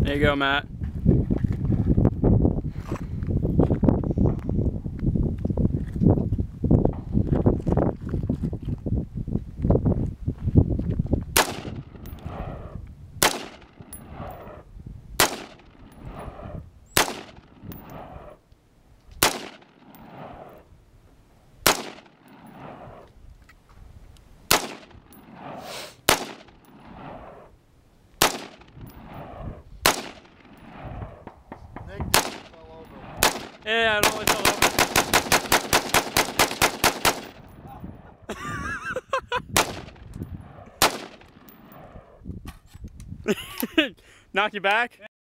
There you go, Matt. Yeah, it only fell over. Knock you back?